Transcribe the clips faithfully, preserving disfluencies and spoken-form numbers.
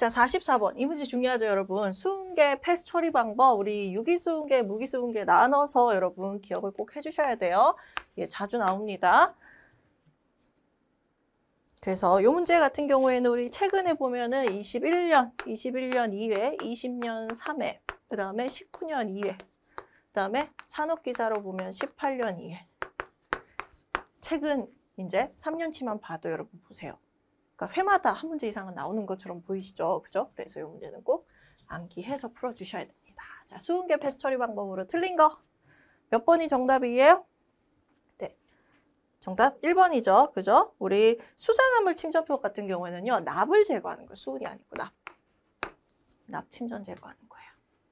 자, 사십사 번. 이 문제 중요하죠, 여러분. 수은계 패스 처리 방법, 우리 유기수은계, 무기수은계 나눠서 여러분 기억을 꼭 해주셔야 돼요. 이게 자주 나옵니다. 그래서 이 문제 같은 경우에는 우리 최근에 보면은 이십일 년, 이십일 년 이 회, 이십 년 삼 회, 그 다음에 십구 년 이 회, 그 다음에 산업기사로 보면 십팔 년 이 회. 최근 이제 삼 년치만 봐도 여러분 보세요. 그러니까 회마다 한 문제 이상은 나오는 것처럼 보이시죠? 그죠? 그래서 이 문제는 꼭 암기해서 풀어주셔야 됩니다. 자, 수은계 패스 처리 방법으로 틀린 거 몇 번이 정답이에요? 네, 정답 일 번이죠. 그죠? 우리 수산화물 침전표 같은 경우에는요. 납을 제거하는 거예요. 수은이 아니고 납. 납 침전 제거하는 거예요.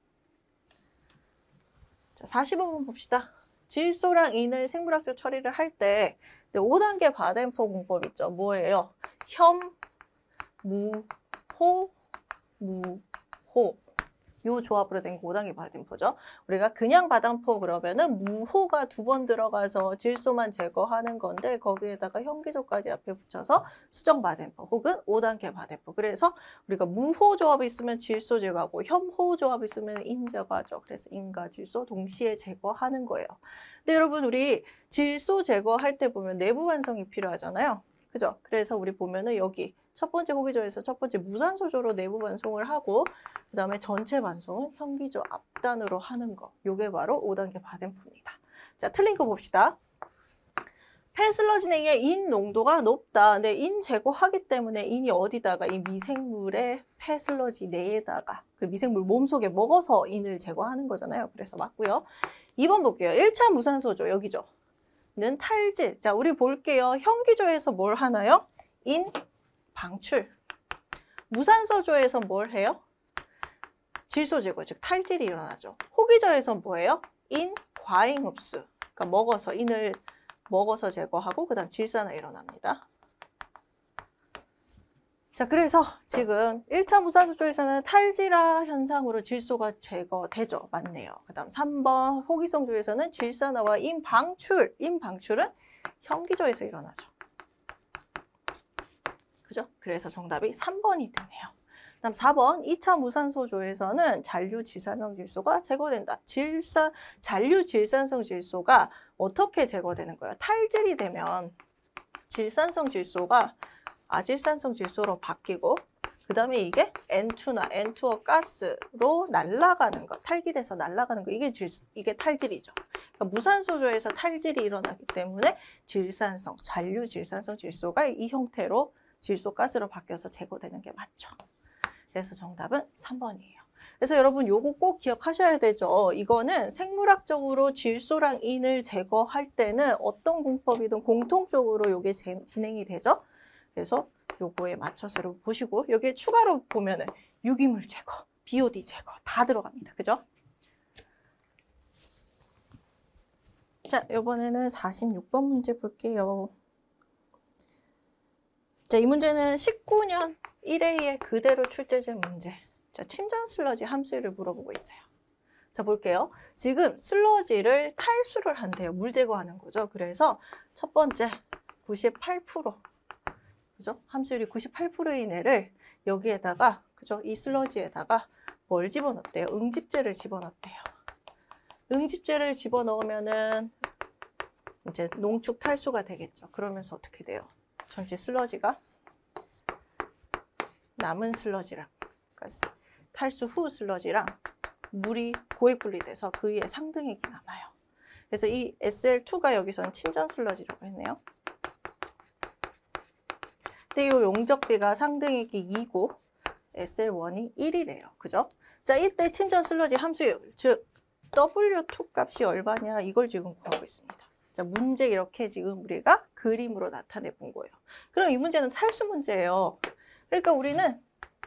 자, 사십오 번 봅시다. 질소랑 인을 생물학적 처리를 할 때 오 단계 바덴포 공법 있죠. 뭐예요? 혐, 무, 호, 무, 호. 요 조합으로 된 오 단계 바덴포죠. 우리가 그냥 바덴포 그러면은 무호가 두 번 들어가서 질소만 제거하는 건데 거기에다가 현기조까지 앞에 붙여서 수정 바덴포 혹은 오 단계 바덴포. 그래서 우리가 무호 조합이 있으면 질소 제거하고 혐호 조합이 있으면 인 제거하죠. 그래서 인과 질소 동시에 제거하는 거예요. 근데 여러분 우리 질소 제거할 때 보면 내부 완성이 필요하잖아요. 그죠? 그래서 우리 보면은 여기 첫 번째 호기조에서 첫 번째 무산소조로 내부 반송을 하고 그 다음에 전체 반송은 현기조 앞단으로 하는 거. 요게 바로 오 단계 바덴포입니다. 자, 틀린 거 봅시다. 폐슬러지 내에 인 농도가 높다. 근데 인 제거하기 때문에 인이 어디다가 이 미생물의 폐슬러지 내에다가 그 미생물 몸속에 먹어서 인을 제거하는 거잖아요. 그래서 맞고요. 이 번 볼게요. 일 차 무산소조 여기죠. 는 탈질. 자, 우리 볼게요. 현기조에서 뭘 하나요? 인 방출. 무산소조에서 뭘 해요? 질소 제거, 즉 탈질이 일어나죠. 호기조에서 뭐예요? 인 과잉 흡수. 그러니까 먹어서 인을 먹어서 제거하고 그다음 질산이 일어납니다. 자, 그래서 지금 일 차 무산소조에서는 탈질화 현상으로 질소가 제거되죠. 맞네요. 그 다음 삼 번 호기성조에서는 질산화와 인방출. 인방출은 현기조에서 일어나죠. 그죠? 그래서 정답이 삼 번이 되네요. 그 다음 사 번 이 차 무산소조에서는 잔류 질산성 질소가 제거된다. 질산, 잔류 질산성 질소가 어떻게 제거되는 거예요? 탈질이 되면 질산성 질소가 아질산성 질소로 바뀌고 그 다음에 이게 엔 투나 엔 투 오 가스로 날아가는 거, 탈기돼서 날아가는 거, 이게, 질, 이게 탈질이죠. 그러니까 무산소조에서 탈질이 일어나기 때문에 질산성, 잔류 질산성 질소가 이 형태로 질소 가스로 바뀌어서 제거되는 게 맞죠. 그래서 정답은 삼 번이에요. 그래서 여러분 요거 꼭 기억하셔야 되죠. 이거는 생물학적으로 질소랑 인을 제거할 때는 어떤 공법이든 공통적으로 요게 제, 진행이 되죠. 그래서 요거에 맞춰서 여러분 보시고 여기에 추가로 보면은 유기물 제거, 비오디 제거 다 들어갑니다. 그죠? 자, 이번에는 사십육 번 문제 볼게요. 자, 이 문제는 십구 년 일 회에 그대로 출제된 문제. 자, 침전 슬러지 함수를 물어보고 있어요. 자, 볼게요. 지금 슬러지를 탈수를 한대요. 물 제거하는 거죠. 그래서 첫 번째 구십팔 퍼센트 그죠? 함수율이 구십팔 퍼센트의 내를 여기에다가 그죠? 이 슬러지에다가 뭘 집어넣었대요? 응집제를 집어넣었대요. 응집제를 집어넣으면은 이제 농축 탈수가 되겠죠. 그러면서 어떻게 돼요? 전체 슬러지가 남은 슬러지랑 그러니까 탈수 후 슬러지랑 물이 고액 분리돼서 그 위에 상등액이 남아요. 그래서 이 에스 엘 투가 여기서는 침전 슬러지라고 했네요. 근데 이 용적비가 상등액이 이고 에스 엘 원이 일이래요. 그죠? 자, 이때 침전 슬러지 함수율, 즉 더블유 투 값이 얼마냐 이걸 지금 구하고 있습니다. 자, 문제 이렇게 지금 우리가 그림으로 나타내 본 거예요. 그럼 이 문제는 탈수 문제예요. 그러니까 우리는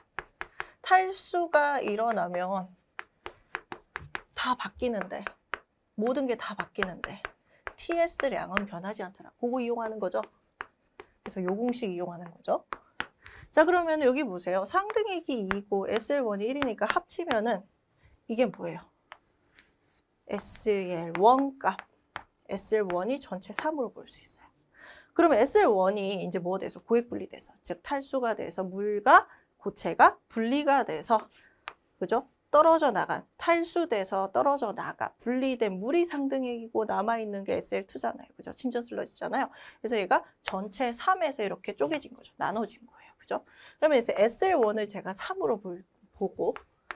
탈수가 일어나면 다 바뀌는데 모든 게 다 바뀌는데 티 에스량은 변하지 않더라. 그거 이용하는 거죠. 그래서 요 공식 이용하는 거죠. 자, 그러면 여기 보세요. 상등액이 이고 에스 엘 원이 일이니까 합치면은 이게 뭐예요? 에스 엘 원 값. 에스 엘 원이 전체 삼으로 볼 수 있어요. 그러면 에스 엘 원이 이제 뭐 돼서 고액 분리돼서 즉 탈수가 돼서 물과 고체가 분리가 돼서, 그죠? 떨어져 나간, 탈수돼서 떨어져 나가, 분리된 물이 상등액이고 남아있는 게 에스엘 투잖아요. 그죠? 침전 슬러지잖아요. 그래서 얘가 전체 삼에서 이렇게 쪼개진 거죠. 나눠진 거예요. 그죠? 그러면 이제 에스엘 원을 제가 삼으로 볼, 보고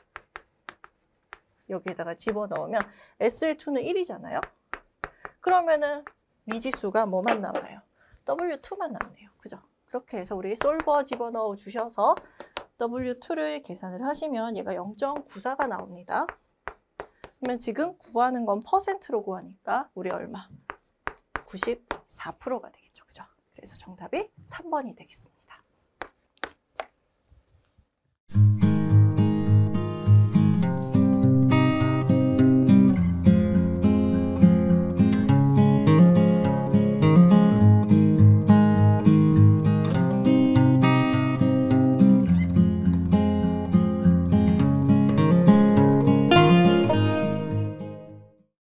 여기에다가 집어넣으면 에스엘 투는 일이잖아요. 그러면은 미지수가 뭐만 남아요? 더블유 투만 남네요. 그죠? 그렇게 해서 우리 솔버 집어넣어 주셔서 더블유 투를 계산을 하시면 얘가 영 점 구사가 나옵니다. 그러면 지금 구하는 건 퍼센트로 구하니까 우리 얼마? 구십사 퍼센트가 되겠죠. 그죠? 그래서 정답이 삼 번이 되겠습니다.